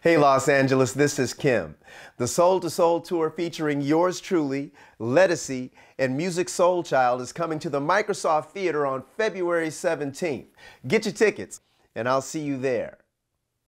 Hey Los Angeles, this is Kim. The Soul to Soul Tour featuring yours truly, Ledisi, and Music Soul Child is coming to the Microsoft Theater on February 17th. Get your tickets, and I'll see you there.